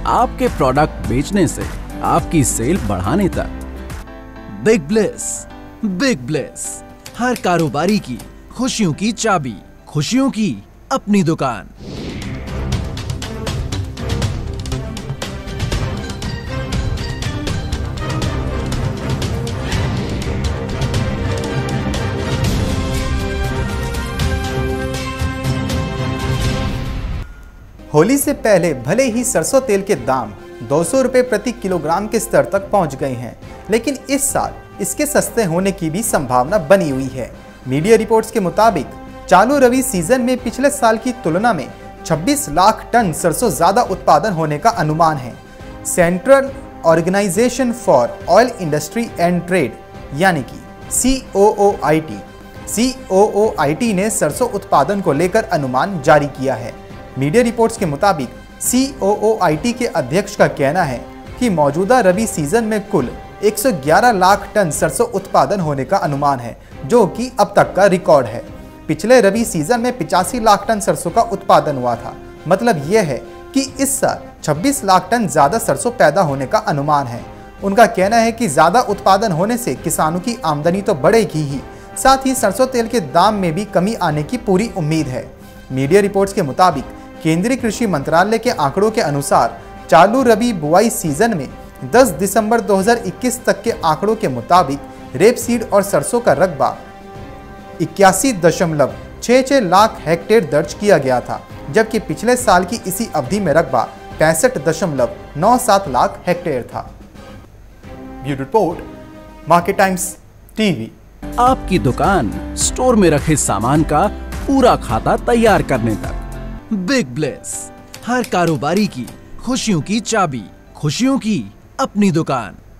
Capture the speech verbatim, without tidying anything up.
आपके प्रोडक्ट बेचने से आपकी सेल बढ़ाने तक। बिग ब्लेस, बिग ब्लेस, हर कारोबारी की खुशियों की चाबी, खुशियों की अपनी दुकान। होली से पहले भले ही सरसों तेल के दाम दो सौ रुपये प्रति किलोग्राम के स्तर तक पहुंच गए हैं, लेकिन इस साल इसके सस्ते होने की भी संभावना बनी हुई है। मीडिया रिपोर्ट्स के मुताबिक चालू रबी सीजन में पिछले साल की तुलना में छब्बीस लाख टन सरसों ज्यादा उत्पादन होने का अनुमान है। Central organisation for oil industry and trade यानी कि सी ओ ओ I T C O O I T ने सरसों उत्पादन को लेकर अनुमान जारी किया है। मीडिया रिपोर्ट्स के मुताबिक सी ओ ओ आई टी के अध्यक्ष का कहना है कि मौजूदा रबी सीजन में कुल एक सौ ग्यारह लाख टन सरसों उत्पादन होने का अनुमान है, जो कि अब तक का रिकॉर्ड है। पिछले रबी सीजन में पिचासी लाख टन सरसों का उत्पादन हुआ था। मतलब यह है कि इस साल छब्बीस लाख टन ज्यादा सरसों पैदा होने का अनुमान है। उनका कहना है कि ज्यादा उत्पादन होने से किसानों की आमदनी तो बढ़ेगी ही, साथ ही सरसों तेल के दाम में भी कमी आने की पूरी उम्मीद है। मीडिया रिपोर्ट्स के मुताबिक केंद्रीय कृषि मंत्रालय के आंकड़ों के अनुसार चालू रबी बुआई सीजन में दस दिसंबर दो हज़ार इक्कीस तक के आंकड़ों के मुताबिक रेपसीड और सरसों का रकबा इक्यासी दशमलव छः छः लाख हेक्टेयर दर्ज किया गया था, जबकि पिछले साल की इसी अवधि में रकबा पैंसठ दशमलव नौ सात लाख हेक्टेयर था। Bureau report, market times TV. आपकी दुकान स्टोर में रखे सामान का पूरा खाता तैयार करने तक। बिग ब्लेस, हर कारोबारी की खुशियों की चाबी, खुशियों की अपनी दुकान।